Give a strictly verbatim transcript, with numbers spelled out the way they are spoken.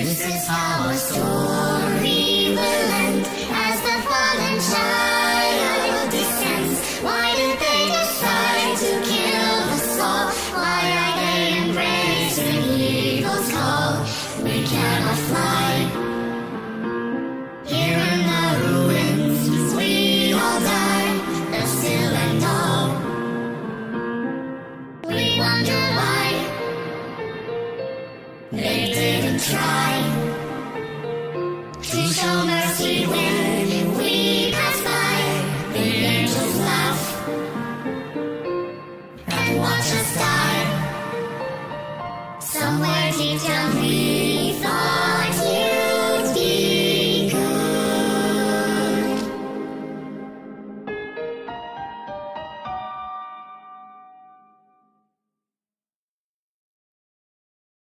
This is how a story will end as the fallen child descends. Why did they decide to kill us all? Why are they embracing evil's call? We cannot fly. Here in the ruins, we all die, but still and all. We wonder why they didn't try to show mercy when we pass by. The angels laugh and watch us